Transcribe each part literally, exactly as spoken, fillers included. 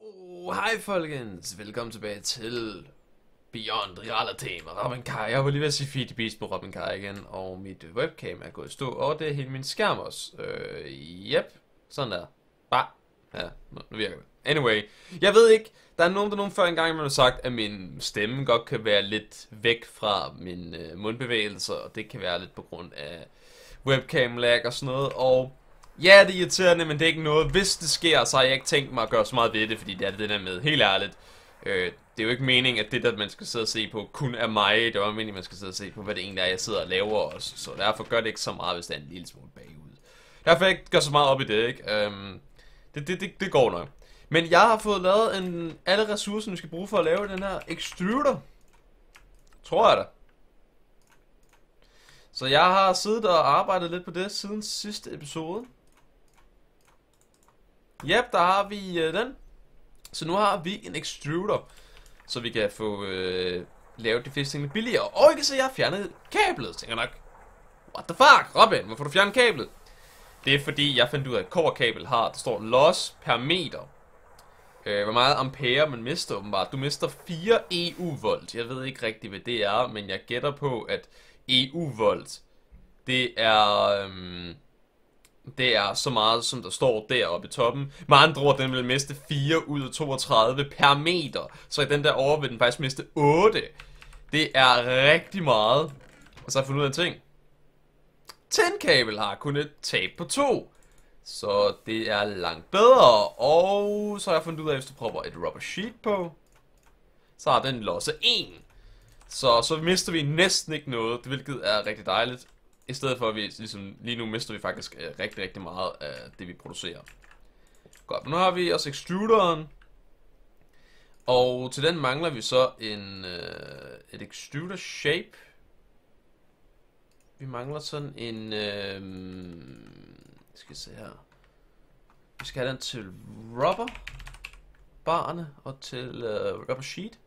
Oh, hej folkens, velkommen tilbage til Beyond Reality med Robin Kai. Jeg var lige ved at sige Feed the Beast på Robin Kai igen, og mit webcam er gået i stå, og det er hele min skærm også. Øh, yep, sådan der. Bare. Ja, nu, nu virker det. Anyway, jeg ved ikke, der er nogen, der nogen før engang har sagt, at min stemme godt kan være lidt væk fra mine øh, mundbevægelser, og det kan være lidt på grund af webcam lag og sådan noget, og ja, det er irriterende, men det er ikke noget. Hvis det sker, så har jeg ikke tænkt mig at gøre så meget ved det, fordi det er det der med, helt ærligt. Øh, det er jo ikke meningen, at det der, man skal sidde og se på, kun er mig. Det er jo meningen, at man skal sidde og se på, hvad det egentlig er, jeg sidder og laver også. Så derfor gør det ikke så meget, hvis det er en lille smule bagud. Derfor jeg ikke gør så meget op i det, ikke? Øhm, det, det, det, det går nok. Men jeg har fået lavet en, alle ressourcer, vi skal bruge for at lave den her extruder. Tror jeg da. Så jeg har siddet og arbejdet lidt på det siden sidste episode. Yep, der har vi øh, den. Så nu har vi en extruder, så vi kan få øh, lavet de fleste ting billigere. Og I kan se, at jeg har fjernet kablet. Så tænker nok, what the fuck, Robin, hvorfor har du fjernet kablet? Det er fordi, jeg fandt ud af, at kobberkabel har, der står loss per meter. Øh, hvor meget ampere man mister åbenbart. Du mister fire E U-volt. Jeg ved ikke rigtig, hvad det er, men jeg gætter på, at E U-volt, det er... Øhm, Det er så meget, som der står deroppe i toppen. Med andre ord, den vil miste fire ud af toogtredive per meter. Så i den der over vil den faktisk miste otte. Det er rigtig meget. Og så har jeg fundet ud af en ting. Tændkabel har kun et tab på to. Så det er langt bedre. Og så har jeg fundet ud af, at hvis du propper et rubber sheet på, så har den losse en. Så, så mister vi næsten ikke noget, hvilket er rigtig dejligt. I stedet for at vi, ligesom, lige nu mister vi faktisk øh, rigtig, rigtig meget af det, vi producerer. Godt, nu har vi også extruderen. Og til den mangler vi så en, øh, et extruder shape. Vi mangler sådan en... Øh, skal vi se her. Vi skal have den til rubber barne og til øh, rubber sheet.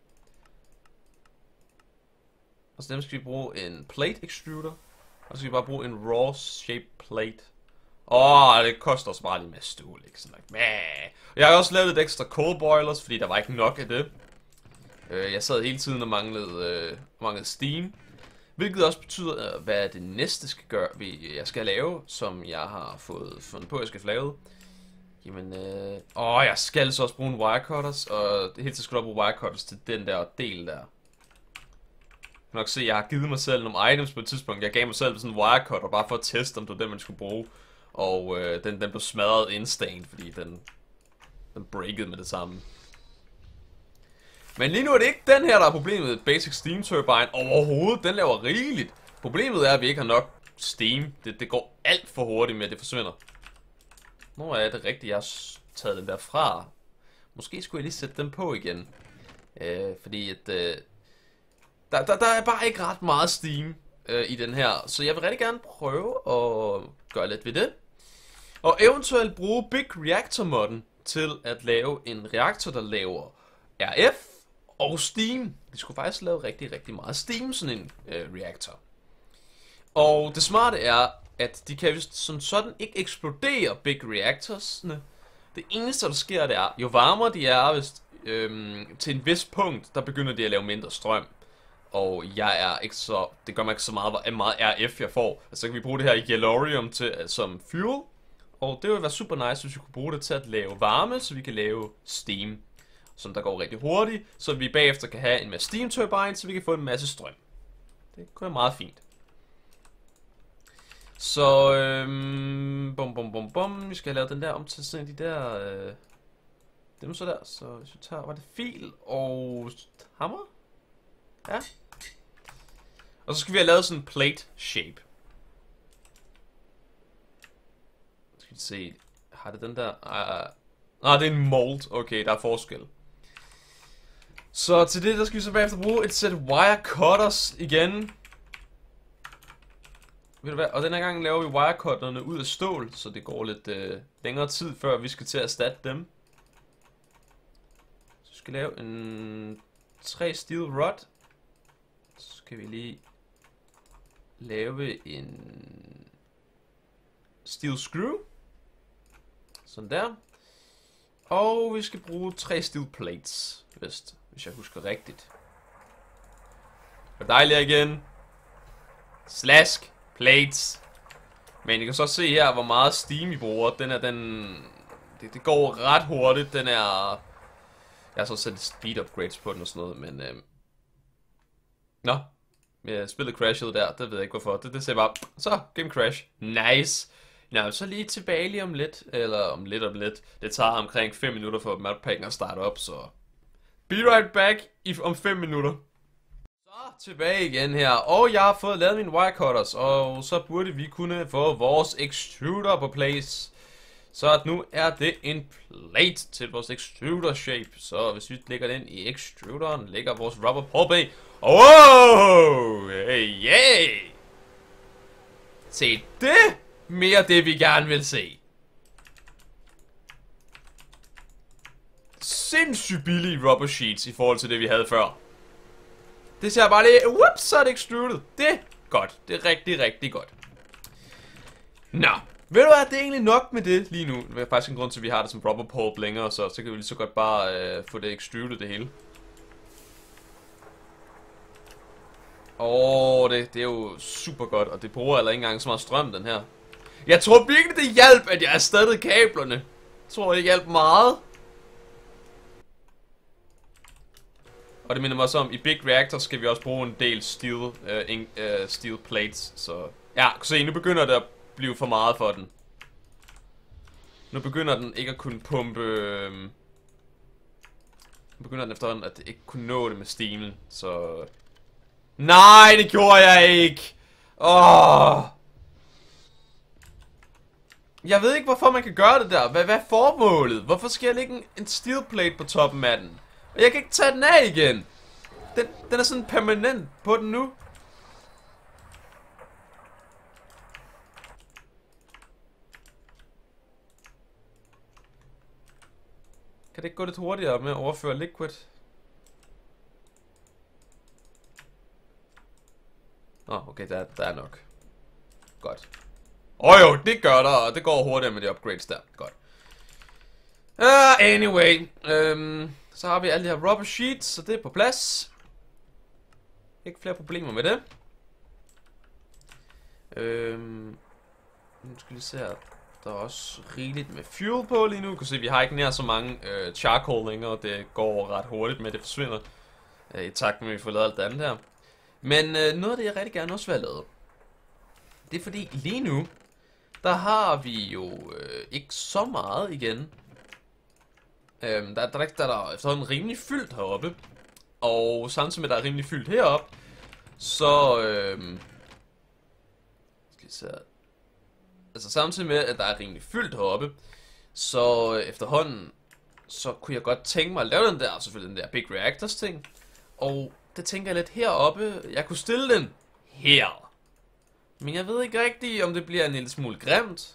Og så dem skal vi bruge en plate extruder. Og så skal vi bare bruge en raw shape plate. Åh, oh, det koster også bare lige med stål, ikke? Sådan like, jeg har også lavet et ekstra coal boilers, fordi der var ikke nok af det. Jeg sad hele tiden og manglede, øh, manglede steam. Hvilket også betyder, hvad det næste skal gøre, jeg skal lave, som jeg har fået fundet på, at jeg skal lave. Jamen, øh, åh, jeg skal så også bruge en wire cutters, og helt til skal jeg bruge wire cutters til den der del der. Jeg kan nok se, at jeg har givet mig selv nogle items på et tidspunkt. Jeg gav mig selv sådan en wire cutter, bare for at teste, om det var den, man skulle bruge. Og øh, den, den blev smadret instant, fordi den, den breakede med det samme. Men lige nu er det ikke den her, der er problemet. Basic Steam Turbine overhovedet, den laver rigeligt. Problemet er, at vi ikke har nok steam. Det, det går alt for hurtigt med, at det forsvinder. Nu er det rigtigt, jeg har taget den der fra. Måske skulle jeg lige sætte den på igen. Øh, fordi at... Øh, Der, der, der er bare ikke ret meget steam øh, i den her, så jeg vil rigtig gerne prøve at gøre lidt ved det. Og eventuelt bruge Big Reactor modden til at lave en reaktor, der laver R F og steam. Vi skulle faktisk lave rigtig, rigtig meget steam, sådan en øh, reaktor. Og det smarte er, at de kan vist som sådan ikke eksplodere Big Reactorsne. Det eneste, der sker, det er, jo varmere de er, hvis, øh, til en vis punkt, der begynder de at lave mindre strøm. Og jeg er ikke så, det gør mig ikke så meget, hvor meget R F jeg får. Altså så kan vi bruge det her i Yellorium til, som fuel. Og det vil være super nice, hvis vi kunne bruge det til at lave varme, så vi kan lave steam. Som der går rigtig hurtigt, så vi bagefter kan have en masse steam turbine, så vi kan få en masse strøm. Det kunne være meget fint. Så, øhm, bum bum bum bum, vi skal have lavet den der om til sådan de der, øh, dem så der. Så hvis vi tager, var det fil og hammer? Ja. Og så skal vi have lavet sådan en plate shape. Skal vi se. Har det den der? Uh, ah, det er en mold. Okay, der er forskel. Så til det, der skal vi så bagefter bruge et sæt wire cutters igen. Ved du hvad? Og denne gang laver vi wire cutterne ud af stål, så det går lidt uh, længere tid, før vi skal til at erstatte dem. Så vi skal lave en tre steel rod. Så skal vi lige lave en steel screw. Sådan der. Og vi skal bruge tre steel plates, hvis, hvis jeg husker rigtigt. Det er dejligt igen. Slask plates. Men I kan så se her, hvor meget steam I bruger. Den er den... Det, det går ret hurtigt. Den er... Jeg har så sat speed upgrades på den og sådan noget, men... Øhm... Nå. Ja, spillet crashede der. Det ved jeg ikke hvorfor. Det, det sagde bare... Så, game crash. Nice. Nå, så lige tilbage lige om lidt. Eller om lidt om lidt. Det tager omkring fem minutter for mappacken at starte op, så... Be right back i, om fem minutter. Så tilbage igen her, og jeg har fået lavet mine wirecutters, og så burde vi kunne få vores extruder på place. Så at nu er det en plate til vores extruder shape. Så hvis vi lægger den i extruderen, lægger vores rubber pulp i. Wow! Hey, yeah! Se det! Mere det vi gerne vil se. Sindssygt billige rubber sheets i forhold til det vi havde før. Det ser bare lige, whoops, så er det extruded. Det er godt. Det er rigtig, rigtig godt. Nå, ved du hvad, det er egentlig nok med det lige nu. Det er faktisk en grund til, at vi har det som rubber pulp længere, så, så kan vi lige så godt bare øh, få det extruded det hele. Åh, oh, det, det er jo super godt, og det bruger heller ikke engang så meget strøm, den her. Jeg tror virkelig, det hjalp, at jeg erstattede kablerne. Jeg tror, det hjalp meget. Og det minder mig også om, i Big Reactor skal vi også bruge en del steel, uh, in, uh, steel plates. Så ja, se, nu begynder det at blive for meget for den. Nu begynder den ikke at kunne pumpe... Øh, nu begynder den efterhånden at ikke kunne nå det med steamen, så... Nej, det gjorde jeg ikke! Åh! Jeg ved ikke, hvorfor man kan gøre det der. Hvad, hvad er formålet? Hvorfor skal jeg lægge en, en steel plate på toppen af den? Og jeg kan ikke tage den af igen. Den, den er sådan permanent på den nu. Kan det ikke gå lidt hurtigere med at overføre liquid? Åh, oh, okay, der, der er nok. Godt. Åh oh, jo, det gør der, og det går hurtigere med de upgrades der. Godt. Uh, anyway. Um, så har vi alle de her rubber sheets, så det er på plads. Ikke flere problemer med det. Um, nu skal vi se her. Der er også rigeligt med fuel på lige nu. Du kan se, vi har ikke nær så mange uh, charcoal længere. Det går ret hurtigt med, det forsvinder. Uh, I takt med, at vi får lavet alt det andet her. Men uh, noget af det, jeg rigtig gerne også vil have lavet, det er fordi lige nu, der har vi jo uh, ikke så meget igen. Øhm, der, der, der, der er efterhånden rimelig fyldt heroppe. Og samtidig med, at der er rimelig fyldt heroppe, så... Øhm, skal vi se. Altså samtidig med, at der er rimelig fyldt heroppe, så efterhånden, så kunne jeg godt tænke mig at lave den der, selvfølgelig den der Big Reactors ting. Og det tænker jeg lidt heroppe. Jeg kunne stille den her. Men jeg ved ikke rigtigt, om det bliver en lille smule grimt.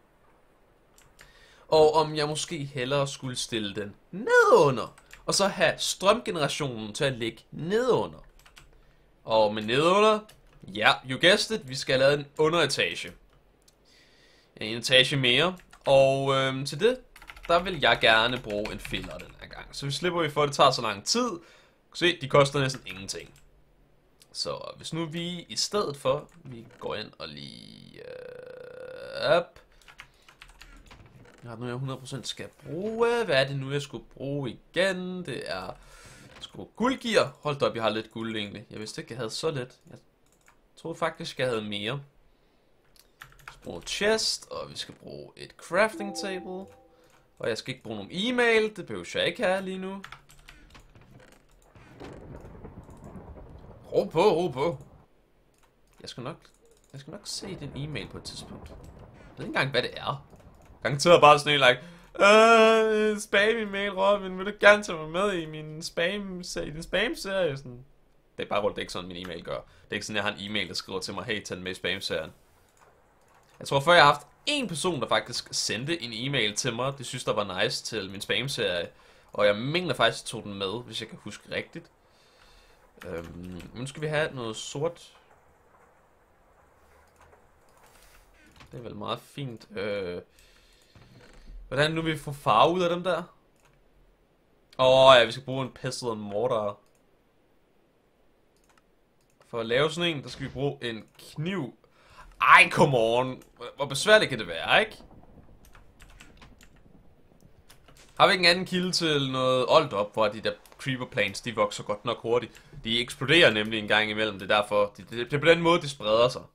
Og om jeg måske hellere skulle stille den nedunder. Og så have strømgenerationen til at ligge nedunder. Og med nedunder, ja, you guessed it, vi skal have lavet en underetage. En etage mere. Og øhm, til det, der vil jeg gerne bruge en filler den her gang. Så vi slipper vi for, at det tager så lang tid. Se, de koster næsten ingenting. Så hvis nu vi i stedet for, vi går ind og lige øh, op. Jeg har nu jeg hundrede procent skal bruge. Hvad er det nu jeg skulle bruge igen? Det er sgu guldgear. Hold da op, jeg har lidt guld egentlig. Jeg vidste ikke jeg havde så lidt. Jeg troede faktisk jeg havde mere. Vi skal bruge chest, og vi skal bruge et crafting table. Og jeg skal ikke bruge nogen e-mail. Det behøver jeg ikke have lige nu. Ro på, ro på. Jeg skal nok, jeg skal nok se din e-mail på et tidspunkt. Jeg ved ikke engang, hvad det er. Garanteret bare sådan en, like, øh, spam-e-mail, Robin, vil du gerne tage mig med i min spam, i din spam-serie? Sådan. Det er bare rundt, det er ikke sådan, min e-mail gør. Det er ikke sådan, jeg har en e-mail, der skriver til mig, hey, tag den med i spam-serien. Jeg tror, før jeg har haft en person, der faktisk sendte en e-mail til mig, det synes, der var nice til min spam-serie. Og jeg mener faktisk, at jeg tog den med, hvis jeg kan huske rigtigt. Øhm, nu skal vi have noget sort. Det er vel meget fint. Øh, hvordan nu vi får farve ud af dem der? Åh oh, ja, vi skal bruge en pestle and mortar. For at lave sådan en, der skal vi bruge en kniv. Ej, come on. Hvor besværligt kan det være, ikke? Har vi ikke en anden kilde til noget old op, hvor de der creeper planes, de vokser godt nok hurtigt. De eksploderer nemlig en gang imellem, det er derfor. Det, det, det er på den måde, de spreder sig.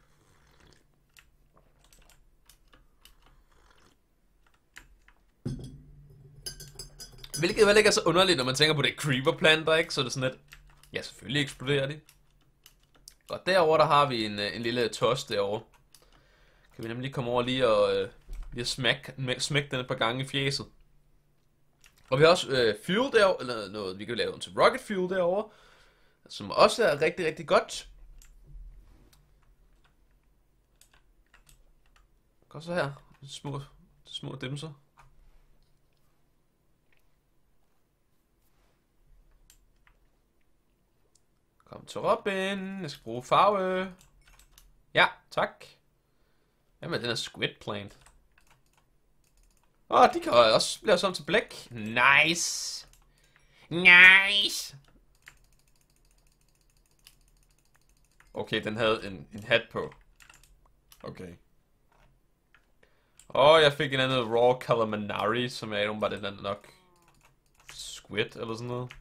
Hvilket vel ikke er så underligt, når man tænker på det creeper planter, ikke? Så er det sådan lidt, ja, selvfølgelig eksploderer de. Og derover der har vi en, en lille tos derovre. Kan vi nemlig lige komme over lige og øh, lige smække smæk den et par gange i fjeset. Og vi har også øh, fuel derovre, eller noget, vi kan lave til rocket fuel derovre, som også er rigtig, rigtig godt. Godt så her, små, små dimser. Kom til Robin, jeg skal bruge farve. Ja, tak. Jamen, den er squid plant. Åh, oh, de kan også lave sådan til blæk. Nice. Nice. Okay, den havde en, en hat på. Okay. Åh, oh, jeg fik en anden raw calamari, som er bare det der nok squid eller sådan noget.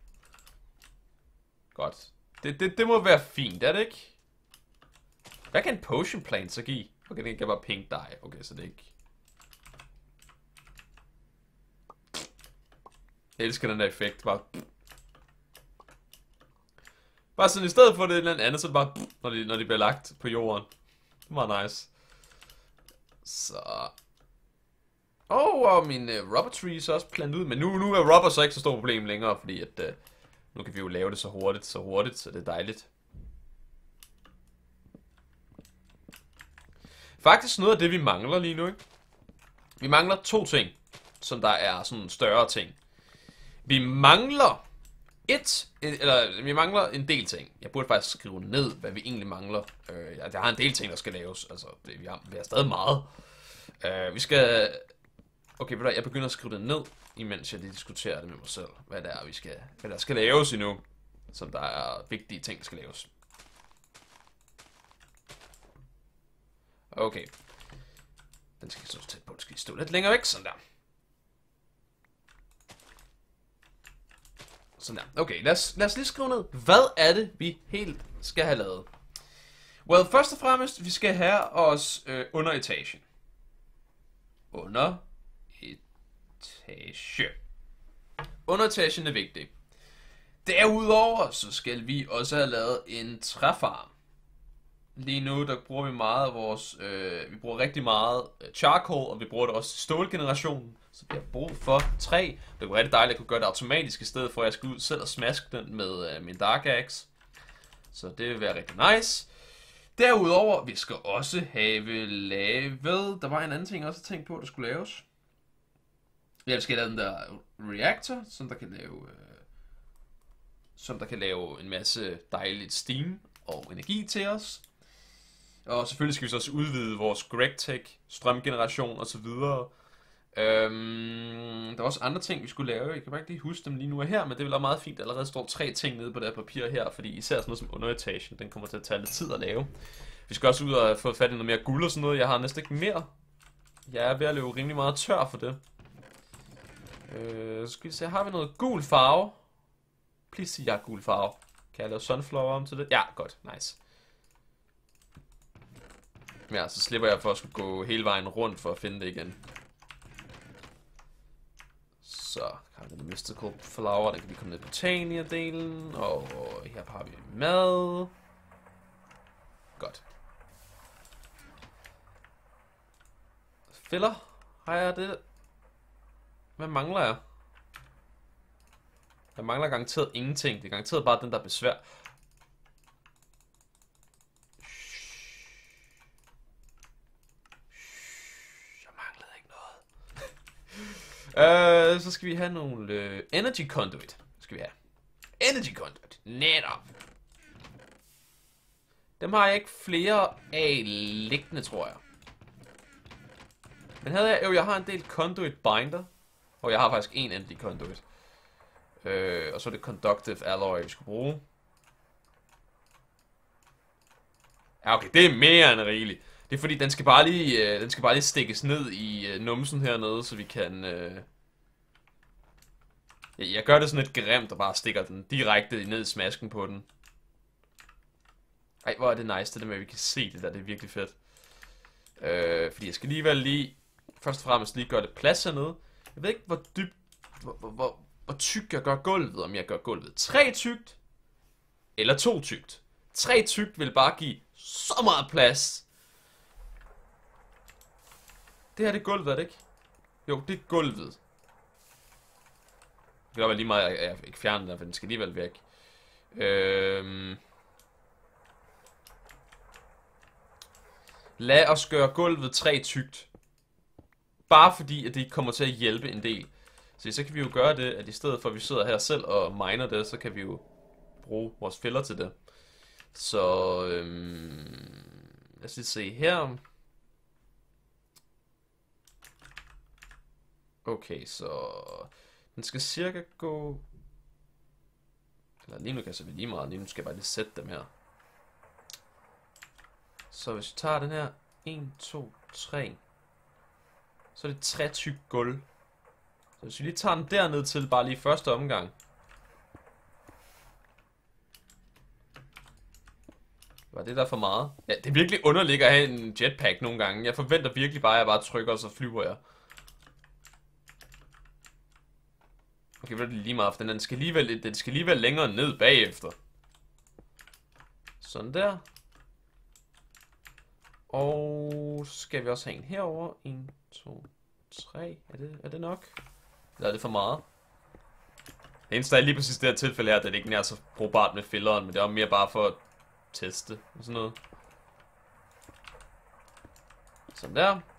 Godt. Det, det, det må være fint, er det ikke? Hvad kan en potion plant så give? Okay, den kan bare pink dye. Okay, så det er ikke... Jeg elsker den der effekt. Bare... Bare sådan, i stedet for det eller andet, så er det bare... Når de, når de bliver lagt på jorden. Det er meget nice. Så... Åh, oh, og min uh, rubber trees er også plantet ud. Men nu, nu er rubber så ikke så stort problem længere, fordi at... Uh, nu kan vi jo lave det så hurtigt, så hurtigt, så det er dejligt. Faktisk noget af det, vi mangler lige nu, ikke? Vi mangler to ting, som der er sådan større ting. Vi mangler et, eller vi mangler en del ting. Jeg burde faktisk skrive ned, hvad vi egentlig mangler. Øh, jeg har en del ting, der skal laves. Altså, det, vi, har, vi har stadig meget. Øh, vi skal... Okay, ved du, jeg begynder at skrive det ned, imens jeg lige diskuterer det med mig selv. Hvad det er, vi skal, hvad der skal laves endnu. Som der er vigtige ting, der skal laves. Okay. Den skal stå tæt på, den skal stå lidt længere væk, sådan der. Sådan der. Okay, lad os, lad os lige skrive ned. Hvad er det, vi helt skal have lavet? Well, først og fremmest, vi skal have os øh, under etagen. Under etage. Under etagen er vigtig. Derudover, så skal vi også have lavet en træfarm. Lige nu, der bruger vi meget af vores, øh, vi bruger rigtig meget charcoal, og vi bruger det også i stålgenerationen. Så vi har brug for træ. Det er rigtig dejligt at kunne gøre det automatisk, i stedet for at jeg skal ud selv og smaske den med øh, min dark axe. Så det vil være rigtig nice. Derudover, vi skal også have lavet, der var en anden ting, jeg også tænkte på, at der skulle laves. Ja, vi skal lave den der reactor, som der kan lave, øh, som der kan lave en masse dejligt steam og energi til os. Og selvfølgelig skal vi så også udvide vores GregTech strømgeneration og så videre. Øhm, der var også andre ting, vi skulle lave. Jeg kan bare ikke lige huske dem lige nu og her, men det vil være meget fint. Der allerede står tre ting nede på det her papir her, fordi især sådan noget som underetagen, den kommer til at tage lidt tid at lave. Vi skal også ud og få fat i noget mere guld og sådan noget. Jeg har næsten ikke mere. Jeg er ved at løbe rimelig meget tør for det. Øh, så skal vi se, har vi noget gul farve? Please sig, jeg har gul farve. Kan jeg lave sunflower om til det? Ja, godt. Nice. Ja, så slipper jeg for at skulle gå hele vejen rundt for at finde det igen. Så har vi den mystical flower, der kan vi komme ned på Tania-delen. Og her har vi mad. Godt. Filler. Har jeg det? Hvad mangler jeg? Jeg mangler garanteret ingenting. Det er garanteret bare den, der er besvær. Jeg manglede ikke noget. uh, så skal vi have nogle uh, energy conduit. Skal vi have. Energy conduit. Netop. Dem har jeg ikke flere af liggende, tror jeg. Men havde jeg, jo, jeg har en del conduit binder. Og jeg har faktisk en energy conduit. Øh, og så er det conductive alloy, vi skal bruge. Ja, okay, det er mere end rigeligt. Det er fordi, den skal bare lige, øh, den skal bare lige stikkes ned i øh, numsen hernede, så vi kan... Øh... Jeg, jeg gør det sådan lidt grimt, og bare stikker den direkte ned i smasken på den. Ej, hvor er det nice, det der med, at vi kan se det der, det er virkelig fedt. Øh, fordi jeg skal alligevel lige, først og fremmest lige gøre det plads hernede. Jeg ved ikke, hvor dybt, hvor, hvor, hvor, hvor tykt jeg gør gulvet, om jeg gør gulvet tre tykt, eller to tykt. Tre tykt vil bare give så meget plads. Det her det er gulvet, er det ikke? Jo, det er gulvet. Det kan godt være lige meget, at jeg ikke fjerner den, for den skal alligevel væk. Øhm... Lad os gøre gulvet tre tykt. Bare fordi, at det kommer til at hjælpe en del. Så så kan vi jo gøre det, at i stedet for at vi sidder her selv og miner det, så kan vi jo bruge vores fælder til det. Så øhm, lad os lige se her. Okay, så den skal cirka gå... Eller lige nu kan så vi lige meget, lige nu skal jeg bare lige sætte dem her. Så hvis vi tager den her en, to, tre, så er det tre tyk gulv. Så hvis vi lige tager den derned til bare lige første omgang. Var det der for meget? Ja, det er virkelig underligt at have en jetpack nogle gange. Jeg forventer virkelig bare, at jeg bare trykker, og så flyver jeg. Okay, det er lige meget, for den skal alligevel, den skal alligevel længere ned bagefter. Sådan der. Og så skal vi også have en herover. en, to, tre. Er det, er det nok? Eller er det for meget? Det eneste er lige præcis det her tilfælde her, at det ikke er så brugbart med filleren, men det er mere bare for at teste og sådan noget. Sådan der. Åh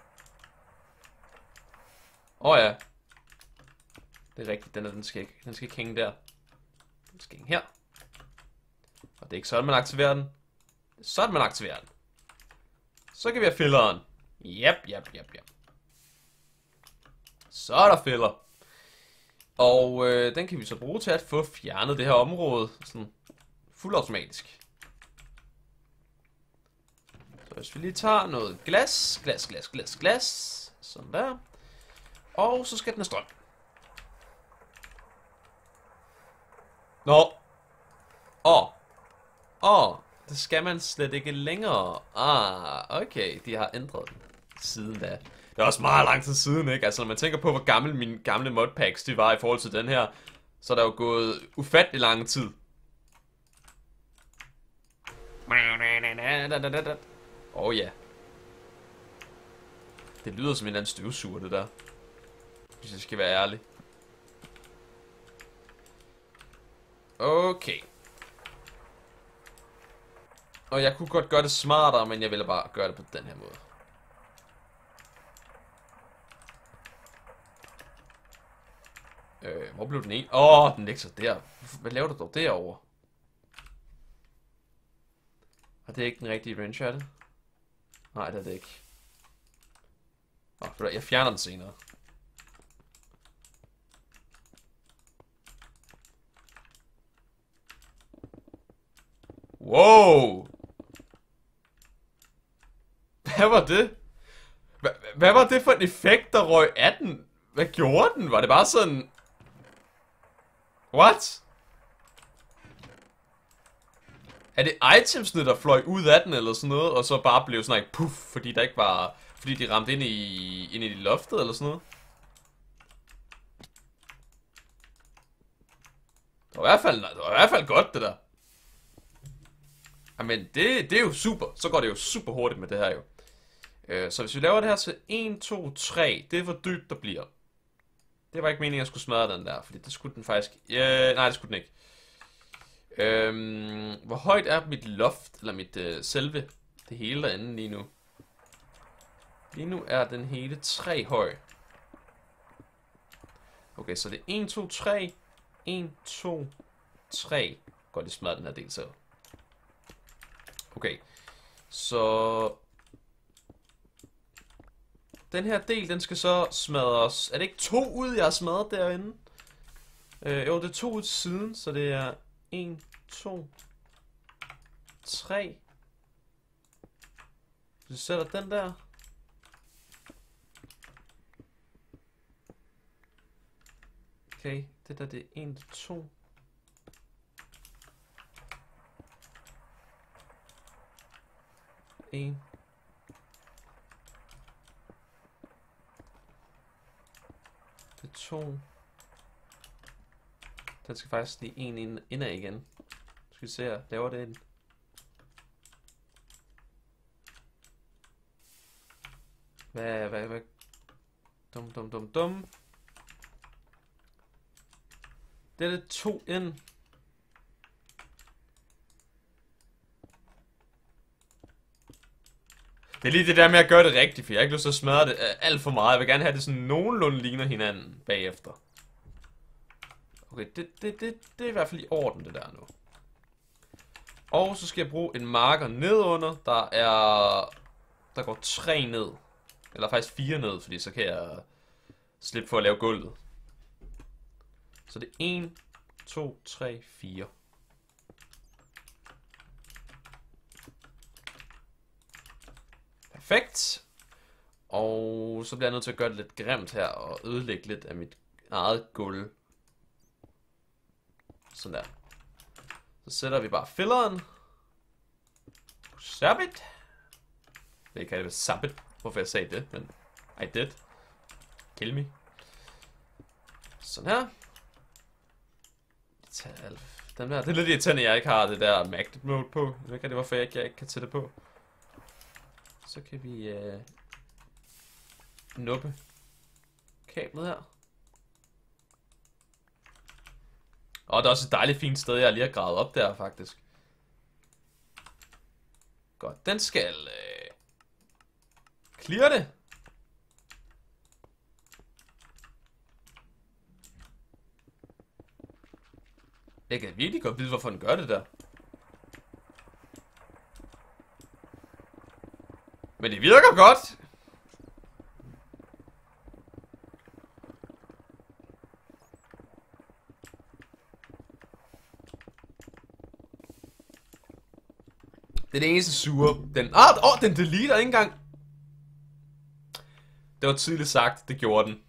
oh, ja. Det er rigtigt, den, er, den, skal ikke, den skal ikke hænge der. Den skal hænge her. Og det er ikke sådan, man aktiverer den. Det er sådan, man aktiverer den. Så kan vi have filleren. Jep, jep, jep, jep. Så er der filler. Og øh, den kan vi så bruge til at få fjernet det her område. Sådan fuldautomatisk. Så hvis vi lige tager noget glas. Glas, glas, glas, glas. Sådan der. Og så skal den have strøm. Nå. Åh. Åh. Det skal man slet ikke længere. Ah, okay. De har ændret den siden da. Det er også meget lang tid siden, ikke? Altså, når man tænker på, hvor gammel mine gamle modpacks de var i forhold til den her, så er der jo gået ufattelig lang tid. Åh oh, ja. Det lyder som en eller anden støvsuger, det der. Hvis jeg skal være ærlig. Okay. Og jeg kunne godt gøre det smartere, men jeg ville bare gøre det på den her måde. Øh, hvor blev den en? Åh, oh, den ligger så der. Hvad laver du dog derovre? Og det er ikke den rigtige wrench, er det? Nej, det er det ikke. Åh, oh, jeg fjerner den senere. Wow! Hvad var det? Hva, hvad var det for en effekt, der røg af den? Hvad gjorde den? Var det bare sådan... What? Er det itemsne, der fløj ud af den eller sådan noget, og så bare blev sådan en puff, fordi der ikke var... Fordi de ramte ind i, ind i loftet eller sådan noget? Det var i hvert fald, det var i hvert fald godt, det der. Jamen, det, det er jo super. Så går det jo super hurtigt med det her jo. Øh, så hvis vi laver det her til en, to, tre, det er hvor dybt der bliver. Det var ikke meningen, at jeg skulle smadre den der, fordi det skulle den faktisk... Øh, nej, det skulle den ikke. Øhm, hvor højt er mit loft, eller mit øh, selve, det hele derinde lige nu? Lige nu er den hele tre høj. Okay, så det er en, to, tre. en, to, tre. Godt lige smadre den her del selv. Okay, så... Den her del, den skal så smadres. Er det ikke to ud, jeg har smadret derinde? Øh, jo, det er to ud til siden, så det er en, to, tre. Så sætter den der. Okay, det der det er en, to. En. Det er to. Den skal faktisk lige en ind, indad igen. Skal vi se her, laver det en. Hvad, hvad, hvad? Dum, dum, dum, dum. Det er det to ind. Det er lige det der med at gøre det rigtigt, for jeg har ikke lyst til at smadre det alt for meget. Jeg vil gerne have det sådan nogenlunde ligner hinanden bagefter. Okay, det, det, det, det er i hvert fald i orden det der nu. Og så skal jeg bruge en marker nedunder. Der er... Der går tre ned. Eller faktisk fire ned, fordi så kan jeg slippe for at lave gulvet. Så det er en, to, tre, fire. Perfekt. Og så bliver jeg nødt til at gøre det lidt grimt her og ødelægge lidt af mit eget gulv. Sådan der. Så sætter vi bare filleren. Sabit. Det kan det være sabit. Hvorfor jeg sagde det, men I did. Kill me. Sådan her. Den der. Det er lidt irriterende, at jeg ikke har det der magnet mode på. Jeg ved ikke, hvorfor jeg ikke, jeg ikke kan sætte det på. Så kan vi øh, nuppe kablet her. Og der er også et dejligt fint sted, jeg lige har gravet op der, faktisk. Godt, den skal øh, clear det. Jeg kan virkelig godt vide, hvorfor den gør det der. Men det virker godt. Det er det eneste sure. Den, ah, oh, den deleter ikke engang. Det var tidligt sagt, det gjorde den.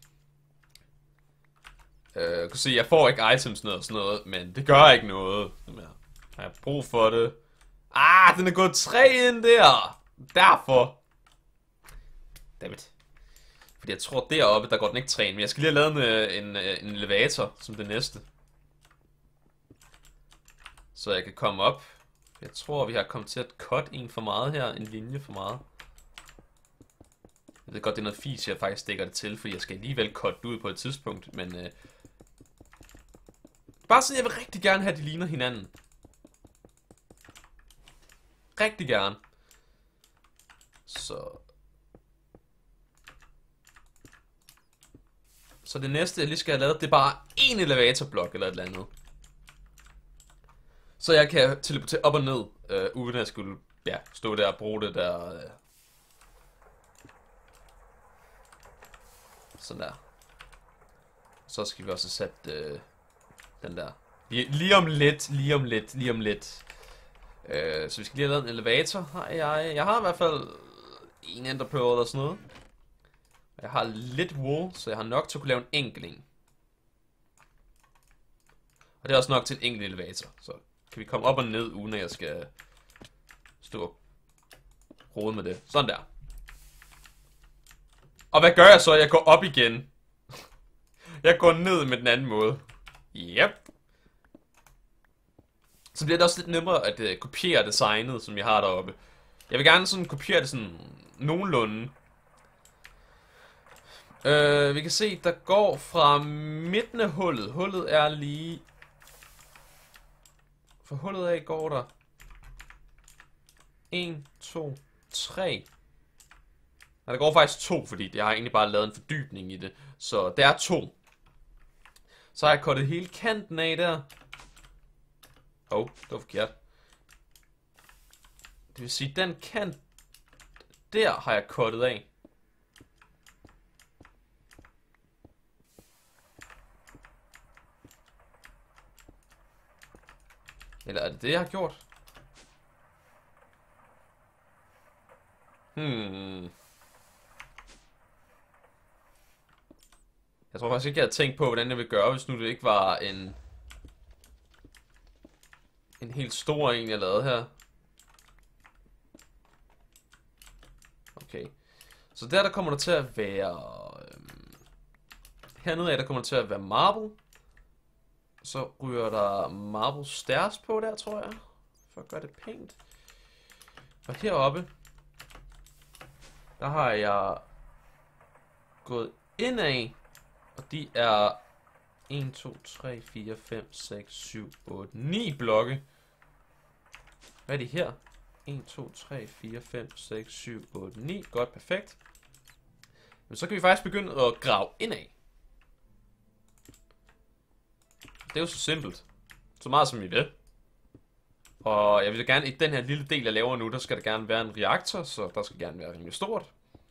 Jeg uh, kan se, jeg får ikke items og sådan noget, men det gør ikke noget. Jeg har brug for det. Ah, den er gået tre ind der. Derfor. Dammit. Fordi jeg tror deroppe, der går den ikke tre ind. Men jeg skal lige have lavet en, en, en elevator som det næste. Så jeg kan komme op. Jeg tror, vi har kommet til at cut en for meget her. En linje for meget. Jeg ved godt, det er noget fis, jeg faktisk stikker det til. Fordi jeg skal alligevel cutte ud på et tidspunkt. Men øh, bare sådan, jeg vil rigtig gerne have, at de ligner hinanden. Rigtig gerne. Så Så det næste, jeg lige skal have lavet, det er bare en elevatorblok eller et eller andet. Så jeg kan teleportere op og ned, øh, uden at jeg skulle ja, stå der og bruge det der. Øh. Sådan der. Så skal vi også sætte øh, den der. Lige, lige om lidt, lige om lidt, lige om lidt. Øh, så vi skal lige have lavet en elevator. Har jeg, jeg har i hvert fald en enderpearl eller sådan noget. Jeg har lidt wool, så jeg har nok til at kunne lave en enkelt en. Og det er også nok til en enkelt elevator. Så kan vi komme op og ned, uden at jeg skal stå og rode med det. Sådan der. Og hvad gør jeg så? Jeg går op igen. Jeg går ned med den anden måde. Yep. Så bliver det også lidt nemmere at uh, kopiere designet, som jeg har deroppe. Jeg vil gerne sådan kopiere det sådan nogenlunde. Uh, vi kan se, der går fra midten af hullet. Hullet er lige... For hullet af går der... en, to, tre... Nej, der går faktisk to, fordi jeg har egentlig bare lavet en fordybning i det. Så der er to. Så har jeg cuttet hele kanten af der. Åh, oh, det var forkert. Det vil sige, den kant der har jeg cuttet af. Eller er det det, jeg har gjort? Hmm. Jeg tror faktisk ikke, jeg havde tænkt på, hvordan jeg ville gøre, hvis nu det ikke var en... En helt stor en, jeg lavede her. Okay. Så der, der kommer der til at være... Øhm, hernede af, der kommer der til at være marble. Så ryger der marble stairs på der, tror jeg. For at gøre det pænt. Og heroppe, der har jeg gået indad. Og de er en, to, tre, fire, fem, seks, syv, otte, ni blokke. Hvad er de her? en, to, tre, fire, fem, seks, syv, otte, ni. Godt, perfekt. Men så kan vi faktisk begynde at grave indad. Det er jo så simpelt. Så meget som I vil. Og jeg vil gerne, i den her lille del, jeg laver nu, der skal der gerne være en reaktor, så der skal gerne være rimelig stort.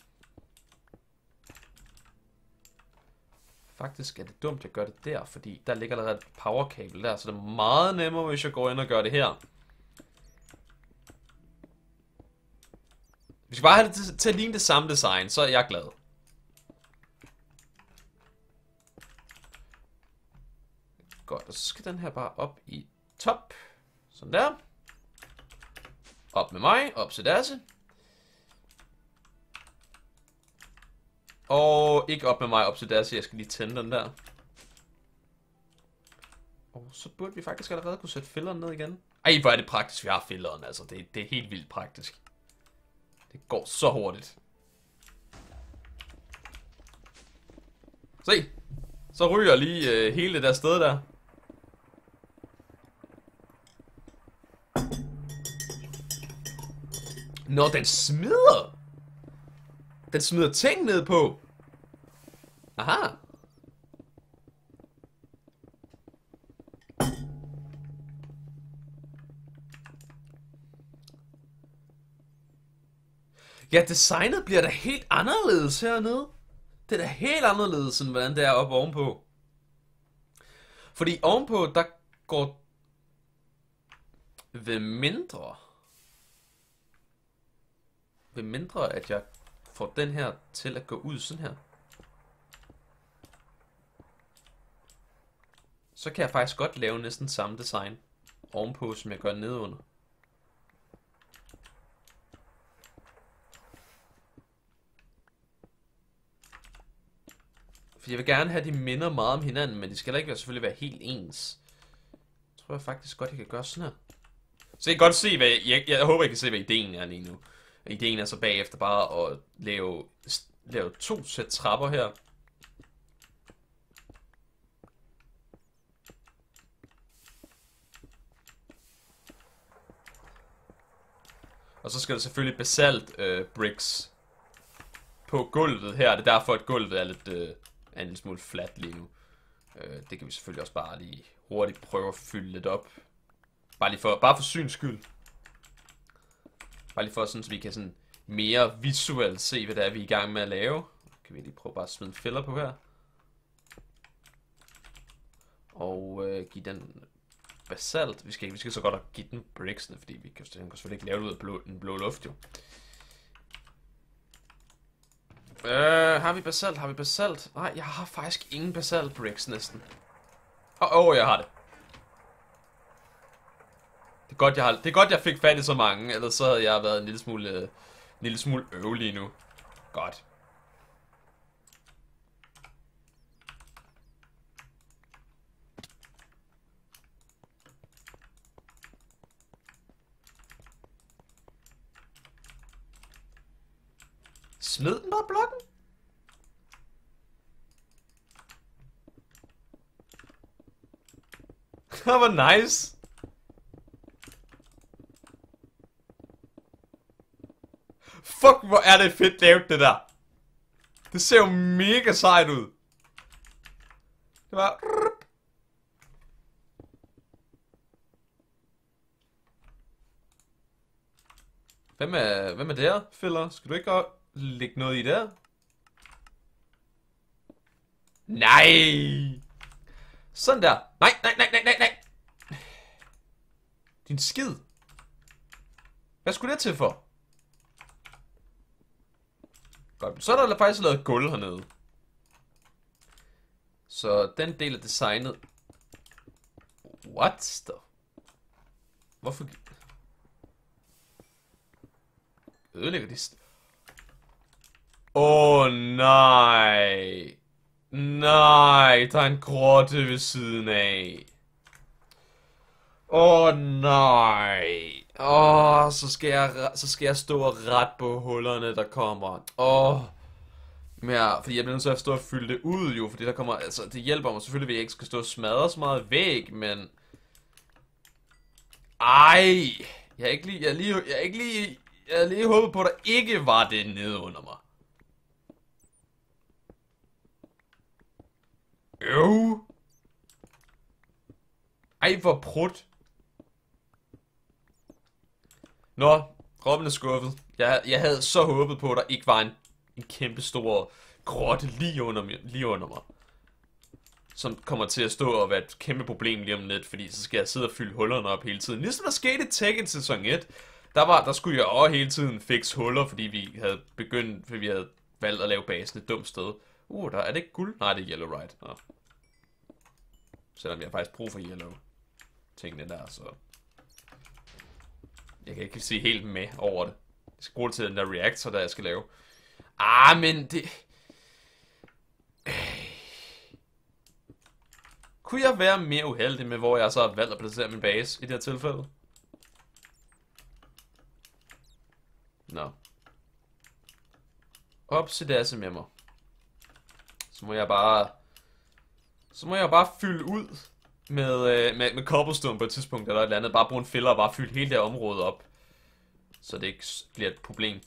Faktisk er det dumt, at jeg gør det der, fordi der ligger der et powerkabel der, så det er meget nemmere, hvis jeg går ind og gør det her. Vi skal bare have det til, til at ligne det samme design, så er jeg glad. Godt, og så skal den her bare op i top. Sådan der. Op med mig, op til Dasse. Og ikke op med mig, op til Dasse, jeg skal lige tænde den der. Og så burde vi faktisk allerede kunne sætte filleren ned igen. Ej, hvor er det praktisk, vi har filleren, altså. Det, det er helt vildt praktisk. Det går så hurtigt. Se. Så ryger lige øh, hele det der sted der. Nå, den smider. Den smider ting ned på. Aha. Ja, designet bliver da helt anderledes hernede. Det er da helt anderledes, end hvordan det er oppe ovenpå. Fordi ovenpå, der går ved mindre... Ved mindre, at jeg får den her til at gå ud sådan her. Så kan jeg faktisk godt lave næsten samme design ovenpå, som jeg gør nedenunder. For jeg vil gerne have, de minder meget om hinanden, men de skal ikke være, selvfølgelig være helt ens. Jeg tror jeg faktisk godt, jeg kan gøre sådan her. Så jeg kan godt se, hvad jeg, jeg, jeg håber, jeg kan se, hvad ideen er lige nu. Ideen er så bagefter bare at lave, lave to sæt trapper her. Og så skal der selvfølgelig basalt øh, bricks på gulvet her. Det er derfor, at gulvet er lidt øh, er en lille smule fladt lige nu. Øh, det kan vi selvfølgelig også bare lige hurtigt prøve at fylde lidt op. Bare lige for, bare for syns skyld. Bare lige for sådan, så vi kan sådan mere visuelt se, hvad det er, vi er i gang med at lave. Kan vi lige prøve bare at smide en filler på her. Og øh, give den basalt. Vi skal, vi skal så godt give den bricksene, fordi vi kan, den kan selvfølgelig ikke lave det ud af blå, den blå luft jo. Øh, har vi basalt? Har vi basalt? Nej, jeg har faktisk ingen basalt bricks næsten. Åh, oh, oh, jeg har det. Det er godt, jeg har, det er godt, jeg fik fat i så mange, ellers så havde jeg været en lille smule, en lille smule øv lige nu. Godt. Smid den bare blokken? Det var nice. Fuck, hvor er det fedt lavet, det der. Det ser jo mega sejt ud. Det var... Hvem er, hvem er der, filler? Skal du ikke godt lægge noget i der? Nej! Sådan der. Nej, nej, nej, nej, nej, nej. Din skid. Hvad skulle det til for? Godt. Så er der faktisk lavet gulv hernede. Så den del af designet... What the... Hvorfor... Ødelægger de... Åh oh, nej. Nej, der er en grotte ved siden af. Åh oh, nej. Åh, oh, så skal jeg så skal jeg stå og ret på hullerne der kommer. Åh. Oh. Ja, fordi jeg bliver nødt til at stå og fylde det ud jo, fordi der kommer altså det hjælper mig selvfølgelig, at jeg ikke skal stå og smadre så meget væg, men ej, jeg er ikke lige jeg er lige jeg er ikke lige jeg er lige håbet på at der ikke var det nede under mig. Øv. Ej, hvor prut. Nå, Robin er skuffet. Jeg, jeg havde så håbet på, at der ikke var en, en kæmpe stor grotte lige under, mig, lige under mig. Som kommer til at stå og være et kæmpe problem lige om lidt, fordi så skal jeg sidde og fylde hullerne op hele tiden. Ligesom der skete i Tekken sæson et. Der, var, der skulle jeg også hele tiden fikse huller, fordi vi havde begyndt, fordi vi havde valgt at lave basen et dumt sted. Uh, der er det ikke guld? Nej, det er yellow right. Nå. Selvom jeg har faktisk brug for yellow tingene der, så... Jeg kan ikke se helt med over det. Jeg skal bruge det til den der reactor, der jeg skal lave. Ah, men det... Kunne jeg være mere uheldig med, hvor jeg så har valgt at placere min base i det her tilfælde? Nå. Opsidasse med mig. Så må jeg bare... Så må jeg bare fylde ud med, øh, med, med cobblestone på et tidspunkt eller et eller andet. Bare bruge en filler og bare fylde hele det her område op. Så det ikke bliver et problem.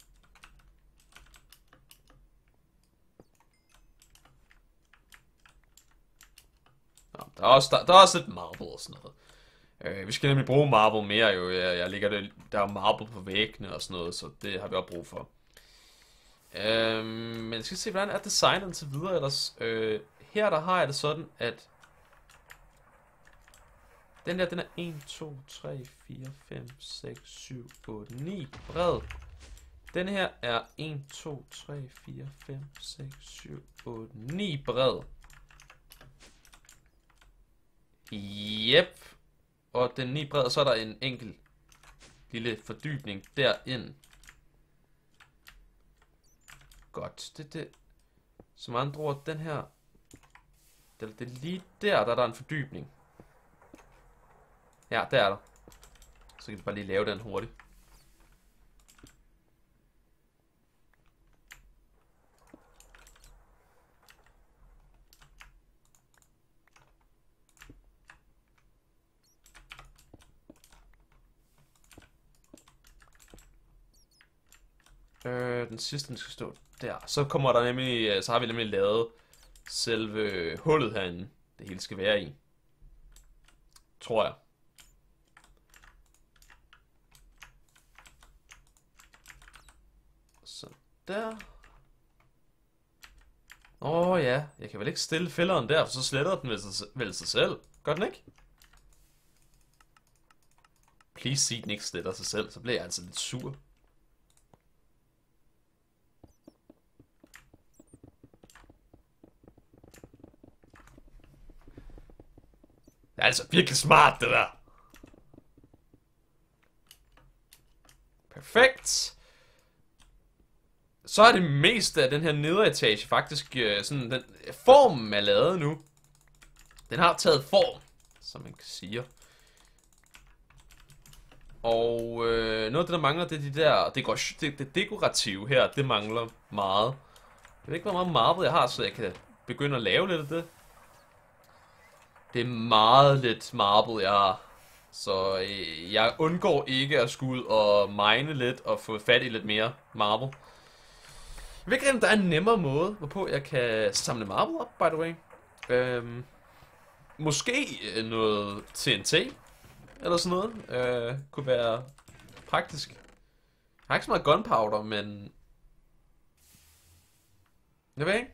Nå, der, er også, der, der er også lidt marble og sådan noget. Øh, vi skal nemlig bruge marble mere jo. Jeg, jeg ligger det, der er marble på væggene og sådan noget, så det har vi også brug for. Øh, men jeg skal se, hvordan er designet til videre ellers. Øh, her der har jeg det sådan, at den der, den er en, to, tre, fire, fem, seks, syv, otte, ni bred. Den her er en, to, tre, fire, fem, seks, syv, otte, ni bred. Yep. Og den ni bred, så er der en enkelt lille fordybning derind. Godt. Det det. Som andre ord, den her. Det, det er lige der, der er der en fordybning. Ja, der er der. Så kan vi bare lige lave den hurtigt. Øh, den sidste, den skal stå der. Så kommer der nemlig, så har vi nemlig lavet selve hullet herinde, det hele skal være i. Tror jeg. Så der. Åh oh, ja, jeg kan vel ikke stille fælderen der, for så sletter den vel sig, vel sig selv. Gør den ikke? Please sig den ikke sletter sig selv, så bliver jeg altså lidt sur. Det er altså virkelig smart, det der. Perfekt. Så er det meste af den her nederetage faktisk øh, sådan, den formen er lavet nu. Den har taget form, som man kan sige. Og øh, noget af det, der mangler, det er de der, det, går, det, det dekorative her, det mangler meget. Jeg ved ikke, hvor meget marble jeg har, så jeg kan begynde at lave lidt af det. Det er meget lidt marble, jeg har. Så øh, jeg undgår ikke at skulle ud og mine lidt og få fat i lidt mere marble. Jeg ved ikke, om der er en nemmere måde, hvorpå jeg kan samle marble op, by the way. Øhm, måske noget T N T, eller sådan noget, øh, kunne være praktisk. Jeg har ikke så meget gunpowder, men... Jeg ved ikke.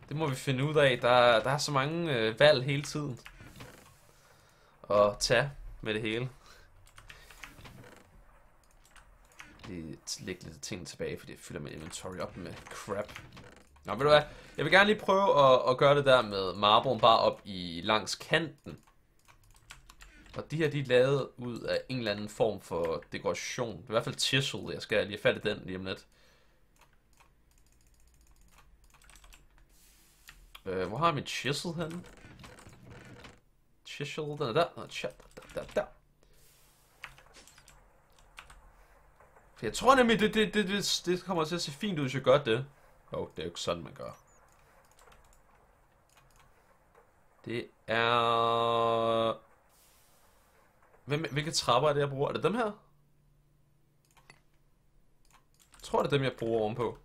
Det må vi finde ud af. Der, der er så mange øh, valg hele tiden. Og tage med det hele. Lige lægge lidt ting tilbage, fordi jeg fylder mit inventory op med crap. Nå, ved du hvad? Jeg vil gerne lige prøve at, at gøre det der med marblen bare op i langs kanten. Og de her, de er lavet ud af en eller anden form for dekoration. Det er i hvert fald chisel. Jeg skal lige have fat i den lige om lidt. Øh, hvor har jeg min chisel henne? Chisel, den er der. Der, der, der, der. For jeg tror nemlig, det, det, det, det, det kommer til at se fint ud, hvis jeg gør det. Åh, oh, det er jo ikke sådan, man gør. Det er... Hvem, hvilke trapper er det, jeg bruger? Er det dem her? Jeg tror, det er dem, jeg bruger ovenpå.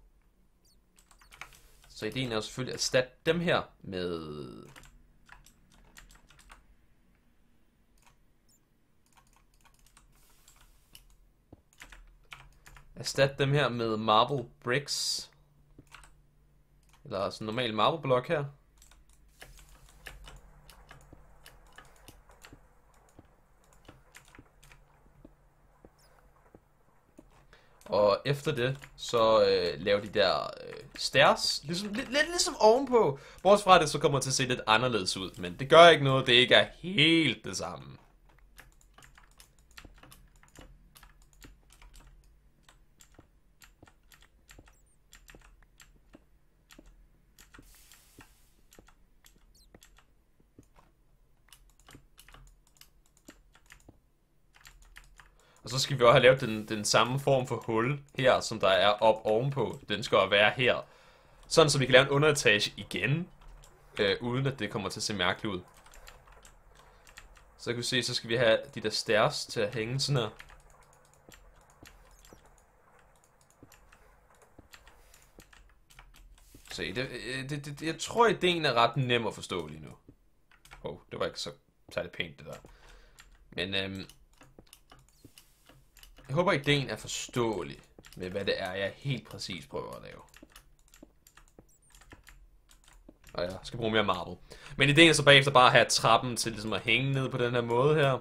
Så ideen er jo selvfølgelig at erstatte dem her med... Erstat dem her med marble bricks. Eller sådan en normal marble blok her. Og efter det, så øh, laver de der øh, stairs, ligesom, lidt, lidt ligesom ovenpå. Bortset fra det, så kommer det til at se lidt anderledes ud. Men det gør ikke noget, det ikke er helt det samme. Og så skal vi også have lavet den, den samme form for hul her, som der er op ovenpå. Den skal være her. Sådan, så vi kan lave en underetage igen, øh, uden at det kommer til at se mærkeligt ud. Så kan vi se, så skal vi have de der stairs til at hænge sådan her. Se, det, det, det, jeg tror ideen er ret nem at forstå lige nu. Åh, oh, det var ikke så særligt pænt det der. Men øhm, jeg håber ideen er forståelig med hvad det er, jeg helt præcis prøver at lave. Og jeg skal bruge mere marble. Men ideen er så bagefter bare at have trappen til ligesom at hænge ned på den her måde her.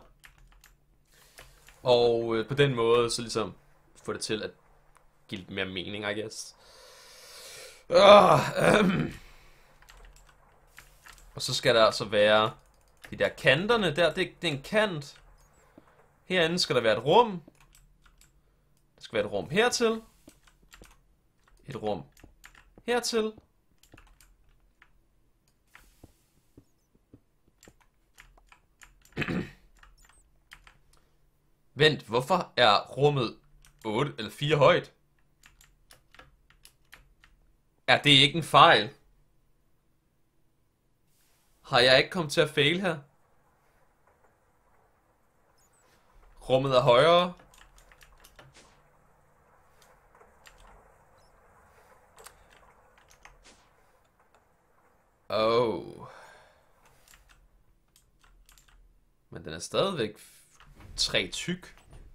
Og øh, på den måde så ligesom få det til at give lidt mere mening, I guess. Uh, um. Og så skal der altså være de der kanterne der, det, det er en kant. Herinde skal der være et rum. Der skal være et rum hertil. Et rum hertil. Vent, hvorfor er rummet otte eller fire højt? Er det ikke en fejl? Har jeg ikke kommet til at fail her? Rummet er højere. Oh. Men den er stadigvæk tre tyk.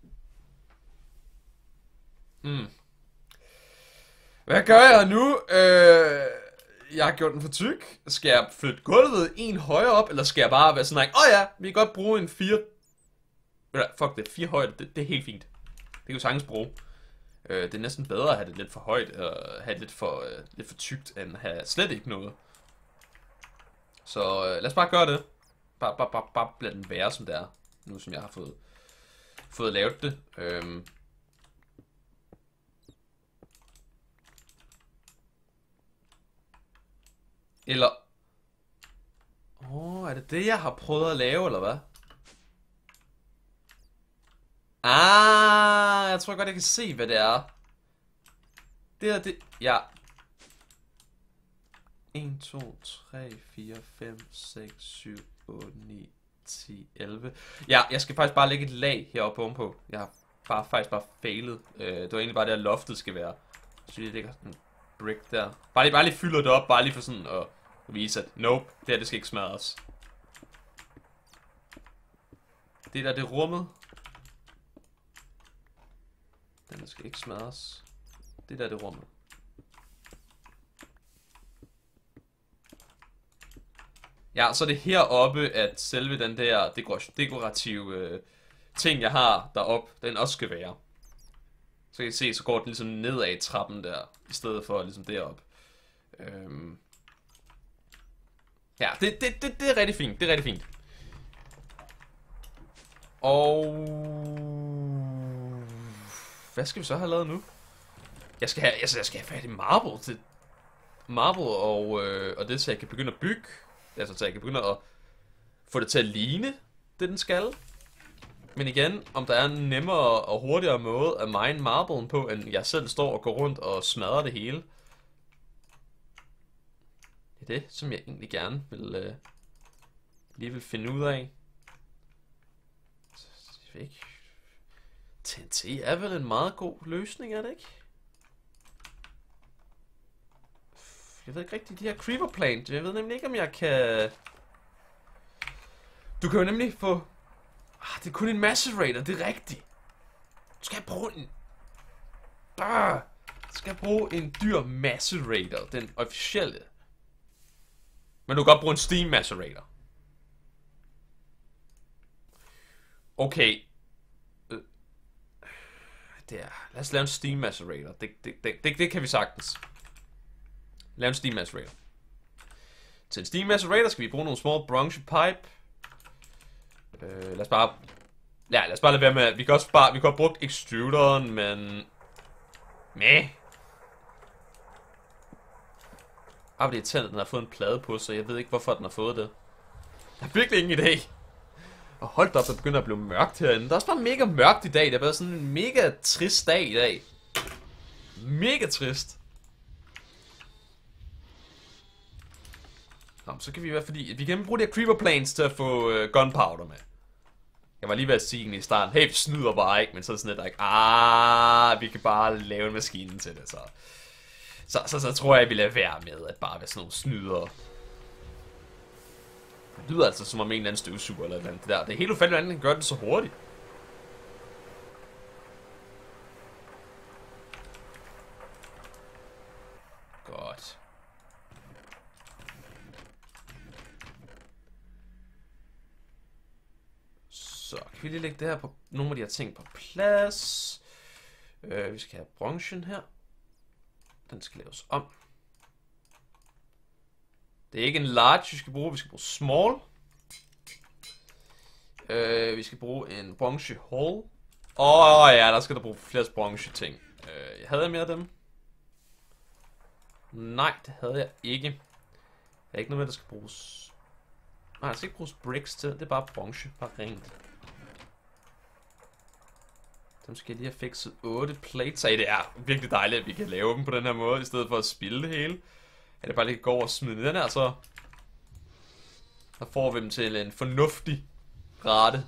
Hmm. Hvad gør jeg nu? Øh, jeg har gjort den for tyk. Skal jeg flytte gulvet en højere op, eller skal jeg bare være sådan, åh oh ja, vi kan godt bruge en fire... Fuck det, fire højde, det, det er helt fint. Det kan vi sagtens bruge. Øh, det er næsten bedre at have det lidt for højt, eller have det lidt for, øh, lidt for tykt, end at have slet ikke noget. Så øh, lad os bare gøre det. Bare, bare, bare, bare lad den være, som det er. Nu som jeg har fået, fået lavet det. Øhm. Eller... Åh, oh, er det det, jeg har prøvet at lave, eller hvad? Ah, jeg tror godt, jeg kan se, hvad det er. Det er det... Ja. en, to, tre, fire, fem, seks, syv, otte, ni, ti, elleve. Ja, jeg skal faktisk bare lægge et lag heroppe ovenpå. Jeg har bare, faktisk bare failet. Øh, det var egentlig bare der, loftet skal være. Så jeg lægger sådan en brick der. Bare lige, bare lige fylder det op, bare lige for sådan at vise, at nope, det her, det skal ikke smadres. Det der, det er rummet. Den skal ikke smadres. Det der, det er rummet. Ja, så er det heroppe, at selve den der dekorative øh, ting, jeg har deroppe, den også skal være. Så kan I se, så går den ligesom nedad trappen der, i stedet for ligesom deroppe. Øhm. Ja, det, det, det, det er rigtig fint, det er rigtig fint. Og... hvad skal vi så have lavet nu? Jeg skal have, altså, jeg skal have fat i marble til... Marble og, øh, og det, så jeg kan begynde at bygge. Altså, så jeg kan begynde at få det til at ligne det, den skal. Men igen, om der er en nemmere og hurtigere måde at mine marblen på, end jeg selv står og går rundt og smadrer det hele. Det er det, som jeg egentlig gerne vil øh, lige vil finde ud af. Jeg ved ikke. T N T er vel en meget god løsning, er det ikke? Jeg ved ikke rigtigt, de her creeper plant. Jeg ved nemlig ikke, om jeg kan... Du kan jo nemlig få... Ah, det er kun en macerator, det er rigtigt. Du skal bruge en... Ah, du skal bruge en dyr macerator, den officielle. Men du kan godt bruge en steam macerator. Okay. Øh. Der. Lad os lave en steam macerator. Det, det, det, det, det kan vi sagtens. Lave en steam macerator. Til en steam macerator skal vi bruge nogle små bronze pipe. Øh, lad os bare... Ja, lad os bare lade være med... Vi kan også bare... Vi kan have brugt extruderen, men... Meh. Ah, det er irriterende, at den har fået en plade på, så jeg ved ikke, hvorfor den har fået det. Jeg har virkelig ingen idé. Og hold da op, der begynder at blive mørkt herinde. Der er også bare mega mørkt i dag. Det er bare sådan en mega trist dag i dag. Mega trist. Nå, så kan vi i hvert fald... Fordi vi kan bruge de her creeper planes til at få uh, gunpowder med. Jeg var lige ved at sige i starten, hey, vi snyder bare ikke, men så er det sådan lidt, like, ah, vi kan bare lave en maskine til det, så. Så, så, så tror jeg, at vi lader være med at bare være sådan nogle snyder. Det lyder altså som om en eller anden støvsuger eller noget det der. Det er helt ufatteligt, hvordan den gør det så hurtigt. Godt. Så kan vi lige lægge det her på nogle af de her ting på plads. Øh, vi skal have bronzen her. Den skal laves om. Det er ikke en large, vi skal bruge. Vi skal bruge small. Øh, vi skal bruge en bronze hole. Åh oh, ja, der skal der bruge flere bronze ting. Øh, jeg havde mere af dem. Nej, det havde jeg ikke. Der er ikke noget med, der skal bruges. Nej, der skal ikke bruges bricks til. Det er bare bronze. Bare rent. Dem skal jeg lige have fikset otte plates af. Det er virkelig dejligt, at vi kan lave dem på den her måde, i stedet for at spille det hele. At det bare lige går over og smide den her, så der får vi dem til en fornuftig rate.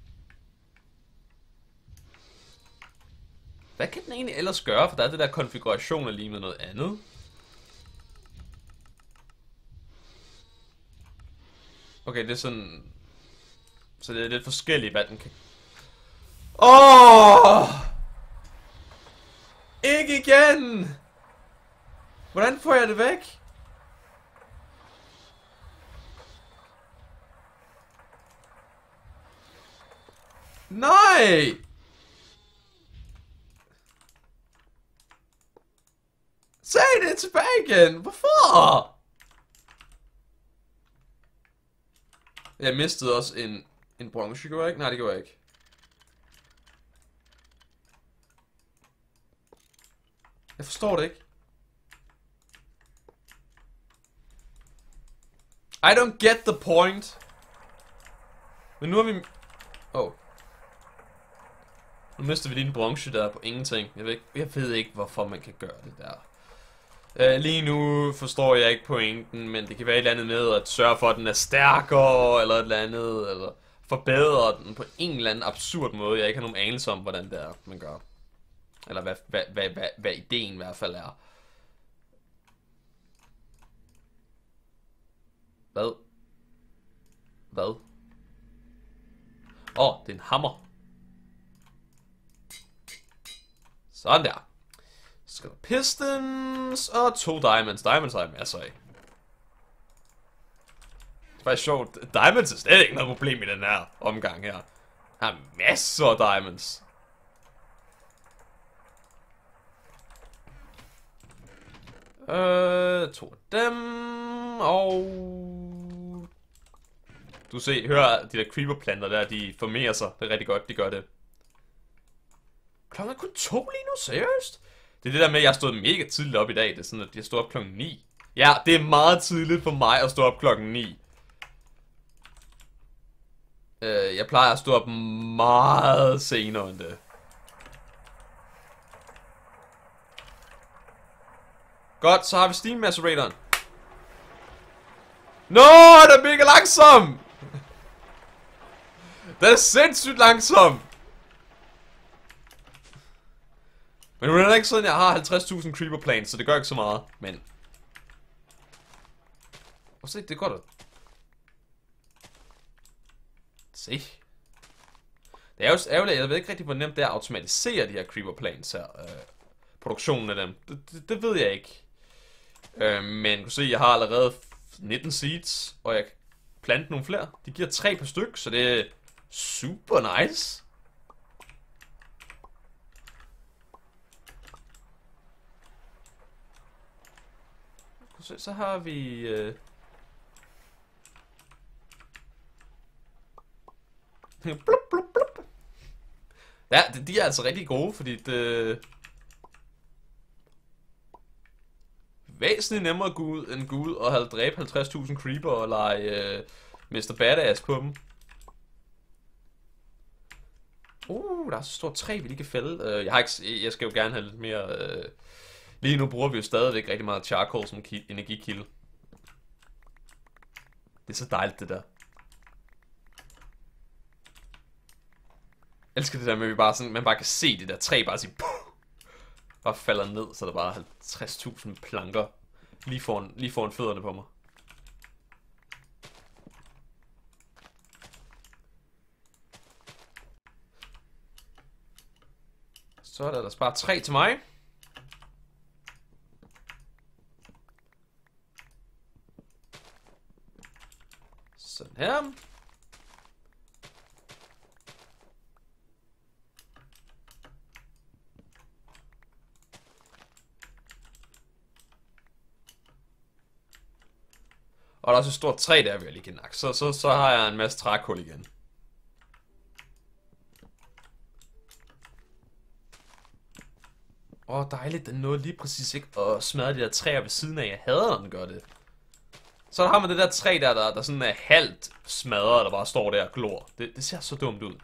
Hvad kan den egentlig ellers gøre? For der er det der konfiguration lige med noget andet. Okay, det er sådan... Så det er lidt forskelligt, hvad den kan... Åh! Oh! Ikke igen! Hvordan får jeg det væk? Nej! Sag det tilbage igen! Hvorfor? Jeg mistede også en, en bronze, gjorde jeg ikke? Nej, det gjorde jeg ikke. Jeg forstår det ikke. I don't get the point. Men nu har vi... Oh. Nu mister vi lige en bronze der på ingenting. Jeg ved ikke, jeg ved ikke hvorfor man kan gøre det der. Uh, lige nu forstår jeg ikke pointen, men det kan være et eller andet med at sørge for, at den er stærkere, eller et eller andet, eller forbedre den på en eller anden absurd måde. Jeg ikke har nogen anelse om, hvordan det er, man gør. Eller hvad, hvad, hvad, hvad, hvad ideen i hvert fald er. Hvad? Hvad? Åh, oh, det er en hammer. Sådan der. Så skal der pistons og to diamonds. Diamonds har jeg masser af. Faktisk sjovt. Diamonds er slet ikke noget problem i den her omgang her. Der er masser af diamonds. Øh, to af dem. Og... Du ser, hør de der creeperplanter der, de formerer sig. Det er rigtig godt, de gør det. Klokken er kun to lige nu, seriøst? Det er det der med, at jeg stod mega tidligt op i dag. Det er sådan, at jeg stod op klokken ni. Ja, det er meget tidligt for mig at stå op klokken ni. Øh, jeg plejer at stå op meget senere end det. Godt, så har vi Steam Maceratoren. Nå, den er mega langsom! Den er sindssygt langsom! Men nu er det ikke sådan, jeg har halvtreds tusind creeper planes, så det gør ikke så meget, men... Og se, det går da. Se. Det er jo ærgerligt, jeg ved ikke rigtig, hvor nemt det er at automatisere de her creeper planes her. Øh, produktionen af dem. Det, det, det ved jeg ikke. Øh, men du kan se, jeg har allerede nitten seeds, og jeg kan plante nogle flere. De giver tre per styk, så det er super nice. Så, så har vi... Øh... blup, blup, blup. Ja, de, de er altså rigtig gode, fordi det... væsentligt nemmere at gå ud, end gå ud og have dræbt halvtreds tusind creeper og lege øh, mister Badass på dem. Uh, der er så stort træ, vi lige kan fælde. Uh, jeg, har ikke, jeg skal jo gerne have lidt mere... Uh... Lige nu bruger vi jo stadigvæk rigtig meget charcoal som energikilde. Det er så dejligt, det der. Jeg elsker det der med, at vi bare sådan, man bare kan se det der træ bare sige... Puh, bare falder ned, så der bare er halvtreds tusind planker lige foran, lige foran fødderne på mig. Så er der ellers bare tre til mig. Sådan her. Og der er også et stort træ der, vil jeg lige kan nakke. Så, så, så har jeg en masse trækul igen. Åh, oh, dejligt. Den nåede lige præcis ikke at smadre de der træer ved siden af. Jeg hader, når den gør det. Så har man det der træ der, der, der sådan er halvt smadret, der bare står der og glor. Det, det ser så dumt ud.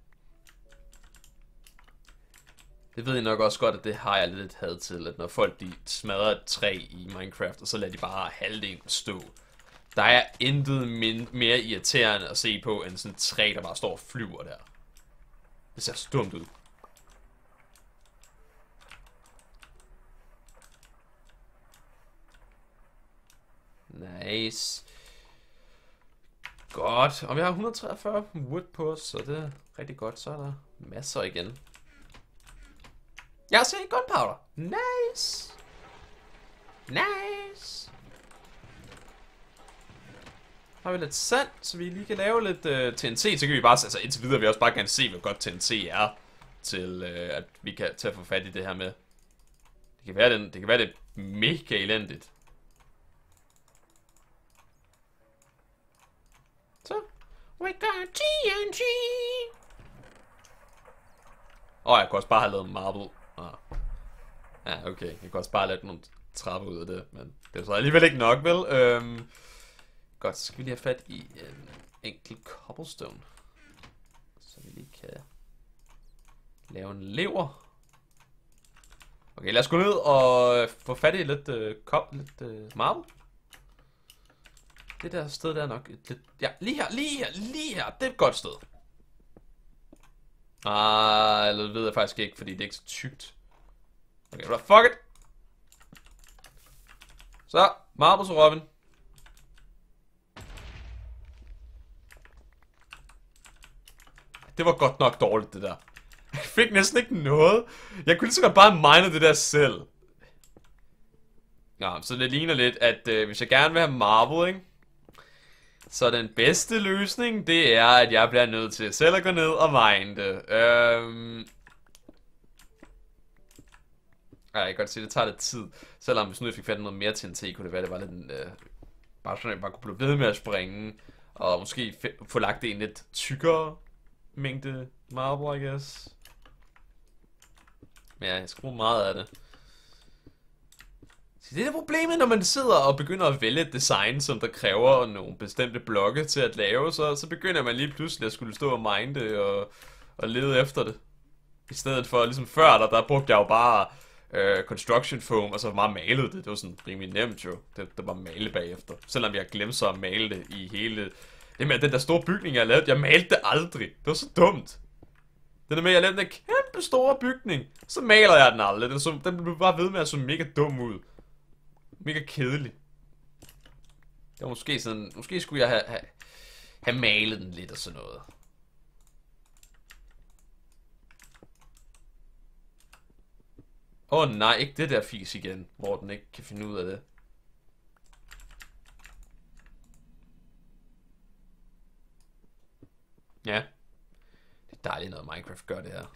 Det ved I nok også godt, at det har jeg lidt had til, at når folk de smadrer et træ i Minecraft, og så lader de bare halvdelen stå. Der er intet mere irriterende at se på, end sådan et træ, der bare står og flyver der. Det ser så dumt ud. Nice. Godt. Og vi har et hundrede og treogfyrre wood på os, så det er rigtig godt. Så er der masser igen. Jeg ser gunpowder. Nice. Nice. Har vi lidt sand, så vi lige kan lave lidt uh, T N T. Så kan vi bare, altså indtil videre vil vi også bare gerne se, hvor godt T N T er. Til uh, at vi kan til at få fat i det her med. Det kan være, den, det kan være det er mega elendigt. Så. We got T N T. Åh, oh, jeg kunne også bare have lavet marble. Ah. Ja, okay. Jeg kunne også bare have lavet nogle trapper ud af det. Men det er så alligevel ikke nok, vel? Øhm. Godt, så skal vi lige have fat i en enkelt cobblestone. Så vi lige kan lave en lever. Okay, lad os gå ned og få fat i lidt, uh, kop, lidt uh, marble. Det der sted der er nok et lidt... Ja, lige her, lige her, lige her. Det er et godt sted. Ah, eller det ved jeg faktisk ikke, fordi det er ikke så tykt. Okay, fuck it. Så, marble til Robin. Det var godt nok dårligt, det der. Jeg fik næsten ikke noget. Jeg kunne lige så godt bare mine det der selv. Ja, så det ligner lidt, at øh, hvis jeg gerne vil have marble, ikke? Så den bedste løsning, det er, at jeg bliver nødt til selv at gå ned og mine det. Øhm... Ja, jeg kan godt se, det tager lidt tid. Selvom hvis nu jeg fik fat i noget mere T N T, kunne det være, det var lidt en... Øh... Bare sådan, at jeg bare kunne blive ved med at springe. Og måske få lagt det i en lidt tykkere mængde marble, I guess. Men ja, jeg skal bruge meget af det. Så det er problemet, når man sidder og begynder at vælge et design, som der kræver nogle bestemte blokke til at lave, så, så begynder man lige pludselig at skulle stå og mine det og, og lede efter det. I stedet for, ligesom før, der, der brugte jeg jo bare øh, construction foam, og så bare malede det. Det var sådan rimelig nemt jo. Det, det var male bagefter. Selvom jeg glemte så at male det i hele... Det med den der store bygning, jeg lavede, jeg malte det aldrig. Det var så dumt. Det der med, at jeg lavede den kæmpe store bygning, så maler jeg den aldrig. Den, så, den blev bare ved med at se mega dum ud. Mega kedelig. Det var måske sådan... Måske skulle jeg have, have, have malet den lidt og sådan noget. Åh oh, nej, ikke det der fis igen, hvor den ikke kan finde ud af det. Ja. Det er dejligt, noget Minecraft gør det her.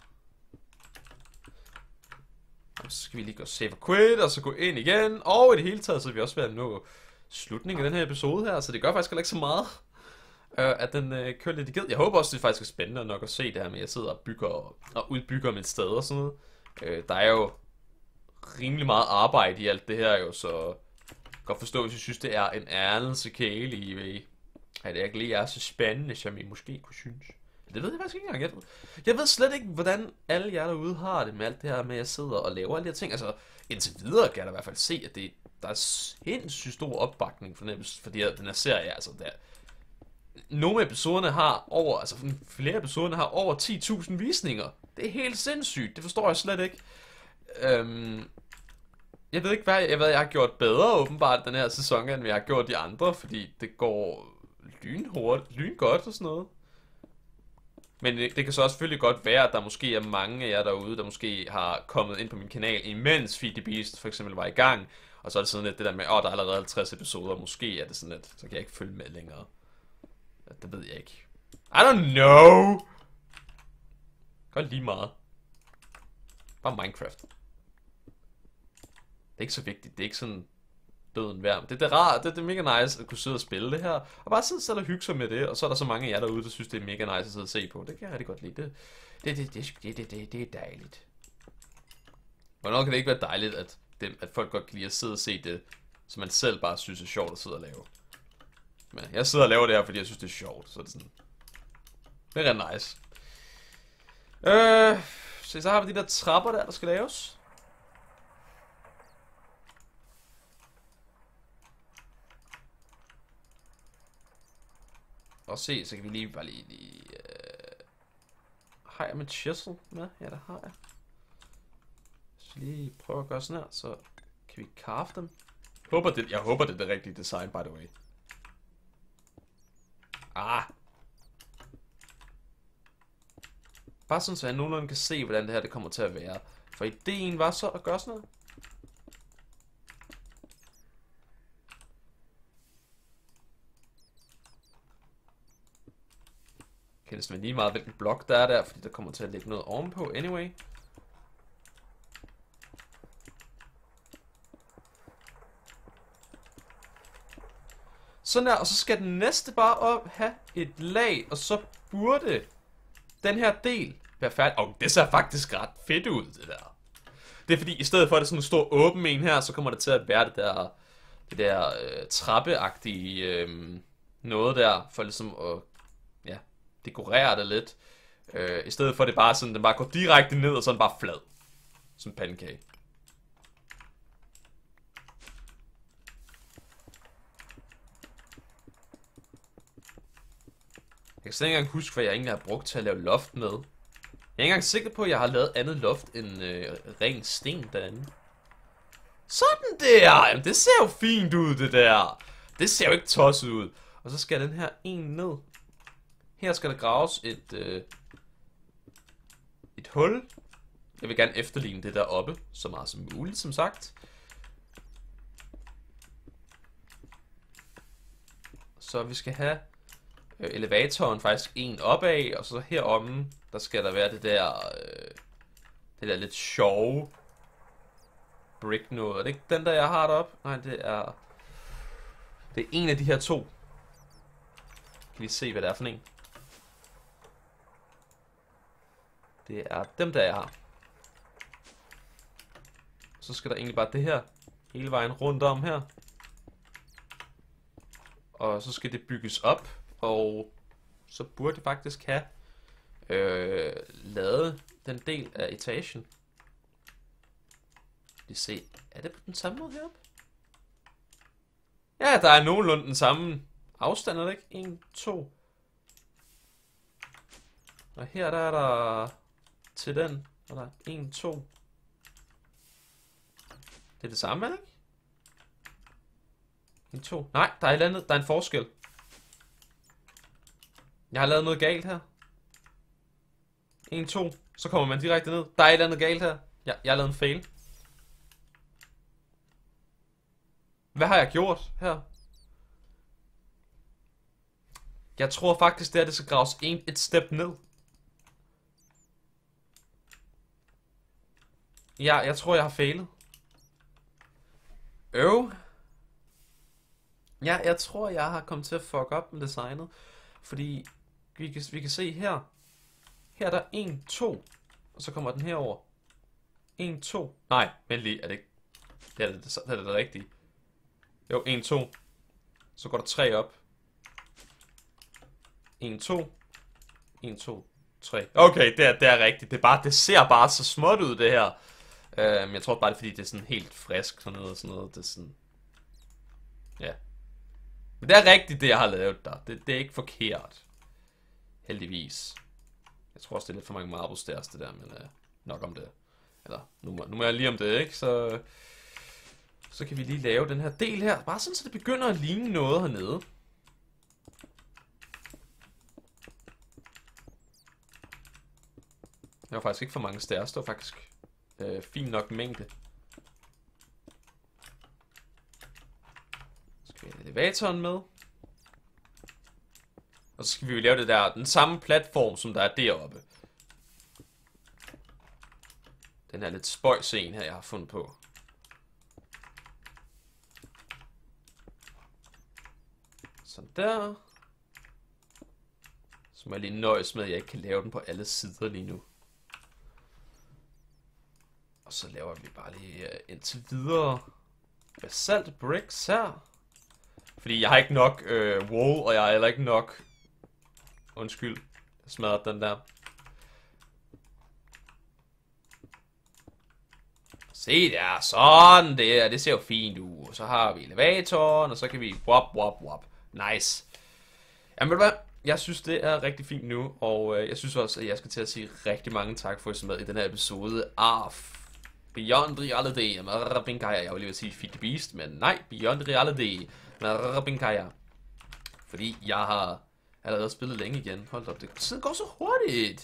Så skal vi lige gå save og quit, og så gå ind igen. Og i det hele taget, så er vi også ved at nå slutningen af den her episode her. Så det gør faktisk heller ikke så meget, uh, at den uh, kører lidt i ged. Jeg håber også, det er faktisk er spændende nok at se det her med, at jeg sidder og bygger og udbygger mit sted og sådan noget. Uh, der er jo rimelig meget arbejde i alt det her jo, så jeg kan godt forstå, hvis jeg synes, det er en ærnelse kæle i ved, at det ikke lige er så spændende, som I måske kunne synes. Det ved jeg faktisk ikke engang. Jeg ved, jeg ved slet ikke, hvordan alle jer derude har det med alt det her med, at jeg sidder og laver alle de her ting. Altså, indtil videre kan jeg da i hvert fald se, at det, der er sindssygt stor opbakning for den, for den her serie. Altså, der, nogle af episoderne har over, altså flere episoderne har over ti tusind visninger. Det er helt sindssygt. Det forstår jeg slet ikke. Øhm, jeg ved ikke, hvad jeg, hvad jeg har gjort bedre åbenbart den her sæson, end jeg har gjort de andre, fordi det går lynhurtigt, lyngodt og sådan noget. Men det, det kan så også selvfølgelig godt være, at der måske er mange af jer derude, der måske har kommet ind på min kanal, imens Feed the Beast for eksempel var i gang. Og så er det sådan lidt det der med, åh, oh, der er allerede halvtreds episoder, måske er det sådan lidt, så kan jeg ikke følge med længere. Det ved jeg ikke. I don't know! Godt lige meget. Bare Minecraft. Det er ikke så vigtigt, det er ikke sådan døden værd. Det, det er rart, det, det er mega nice at kunne sidde og spille det her. Og bare sidde selv og hygge sig med det. Og så er der så mange af jer derude, der synes, det er mega nice at sidde og se på. Det kan jeg rigtig godt lide. Det, det, det, det, det, det, det, det er dejligt. Hvornår kan det ikke være dejligt, at, det, at folk godt kan lide at sidde og se det, som man selv bare synes er sjovt at sidde og lave. Men jeg sidder og laver det her, fordi jeg synes, det er sjovt. Så er det sådan... Det er ret nice. Øh, så, så har vi de der trapper der, der skal laves. Og se, så kan vi lige bare lige... lige øh... Har jeg mit chisel med? Ja, det har jeg. Så lige prøve at gøre sådan her, så kan vi carve dem. Håber det, jeg håber, det er det rigtige design, by the way. Ah! Bare sådan, så jeg nogenlunde kan se, hvordan det her det kommer til at være. For ideen var så at gøre sådan noget. Kan det være lige meget, hvilken blok der er der, fordi der kommer til at lægge noget ovenpå, anyway. Sådan der, og så skal den næste bare op have et lag, og så burde den her del være færdig. Og det ser faktisk ret fedt ud, det der. Det er fordi, i stedet for at det er sådan en stor åben en her, så kommer det til at være det der, det der øh, trappeagtige øh, noget der, for ligesom at ja, dekorere det lidt. Øh, I stedet for at det bare sådan, den bare går direkte ned, og så er den bare flad. Som en pandekage. Jeg kan slet ikke engang huske, hvad jeg egentlig har brugt til at lave loft med. Jeg er ikke engang sikker på, at jeg har lavet andet loft end øh, ren sten derinde. Sådan der! Jamen, det ser jo fint ud, det der. Det ser jo ikke tosset ud. Og så skal den her en ned. Her skal der graves et, øh, et hul. Jeg vil gerne efterligne det der oppe, så meget som muligt, som sagt. Så vi skal have øh, elevatoren faktisk en opad, og så heromme, der skal der være det der, øh, det der lidt sjove brick noget. Er det ikke den der, jeg har deroppe? Nej, det er, det er en af de her to. Kan vi se, hvad det er for en? Det er dem der, jeg har. Så skal der egentlig bare det her hele vejen rundt om her. Og så skal det bygges op, og så burde det faktisk have øh, lavet den del af etagen. Lige se, er det på den samme måde heroppe? Ja, der er nogenlunde den samme afstand, er det ikke? en, to. Og her der er der til den, og der er en, to. Det er det samme, er det ikke? en, to. Nej, der er et andet, der er en forskel. Jeg har lavet noget galt her. en, to. Så kommer man direkte ned. Der er et eller andet galt her. Ja, jeg har lavet en fail. Hvad har jeg gjort her? Jeg tror faktisk, det er, det skal graves en, et step ned. Ja, jeg tror, jeg har failet. Øv. Ja, jeg tror, jeg har kommet til at fuck op med designet. Fordi vi kan, vi kan se her. Her er der en, to. Og så kommer den herover. en, to. Nej, vent lige. Er det ikke? Det er det, det, er det, det rigtige. Jo, en, to. Så går der tre op. en, to. en, to, tre. Okay, det er, det er rigtigt. Det, er bare, det ser bare så småt ud, det her. Um, jeg tror bare, det er fordi, det er sådan helt frisk. Sådan noget, sådan noget. Det er sådan... Ja. Men det er rigtigt, det jeg har lavet der. Det, det er ikke forkert. Heldigvis. Jeg tror også, det er lidt for mange marbles der, det der, men uh, nok om det. Eller, nu må, nu må jeg lige om det, ikke? Så... Så kan vi lige lave den her del her. Bare sådan, så det begynder at ligne noget hernede. Der var faktisk ikke for mange stairs. Det var faktisk øh, fint nok mængde. Så skal vi have elevatoren med. Og så skal vi jo lave det der, den samme platform, som der er deroppe. Den her lidt spøjs en her, jeg har fundet på. Sådan der. Så må jeg lige nøjes med, at jeg ikke kan lave den på alle sider lige nu. Og så laver vi bare lige uh, indtil videre basalt bricks her. Fordi jeg har ikke nok uh, wall, og jeg har heller ikke nok... Undskyld, jeg smadrede den der. Se der, sådan der, det ser jo fint ud. Og så har vi elevatoren, og så kan vi wop, wop, wop. Nice. Jamen ved du hvad, jeg synes det er rigtig fint nu, og øh, jeg synes også, at jeg skal til at sige rigtig mange tak for at I så med i den her episode af Beyond Reality med Rabinkaya. Jeg vil lige sige Feed the Beast, men nej, Beyond Reality med Rabinkaya. Fordi jeg har allerede spillet længe igen. Hold op, det går så hurtigt.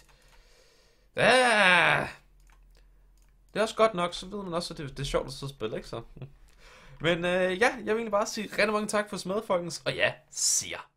Ja. Det er også godt nok, så ved man også, at det, det er sjovt at sidde og spille, ikke så? Men øh, ja, jeg vil egentlig bare sige rigtig mange tak for at smide, folkens, og ja, siger